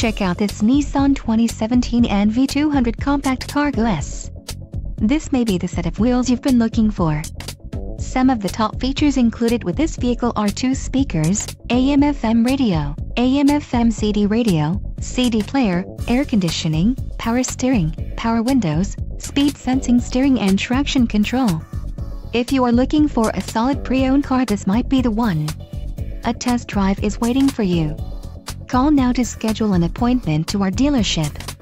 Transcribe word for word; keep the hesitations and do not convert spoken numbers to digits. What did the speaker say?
Check out this Nissan twenty seventeen N V two hundred Compact Cargo S. This may be the set of wheels you've been looking for. Some of the top features included with this vehicle are two speakers, A M F M radio, A M F M C D radio, C D player, air conditioning, power steering, power windows, speed sensing steering and traction control. If you are looking for a solid pre-owned car, this might be the one. A test drive is waiting for you. Call now to schedule an appointment to our dealership.